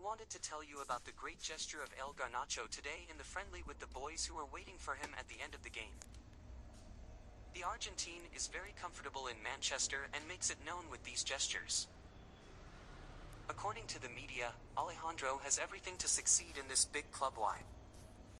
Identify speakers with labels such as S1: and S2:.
S1: wanted to tell you about the great gesture of El Garnacho today in the friendly with the boys who were waiting for him at the end of the game. The Argentine is very comfortable in Manchester and makes it known with these gestures. According to the media, Alejandro has everything to succeed in this big club. Why?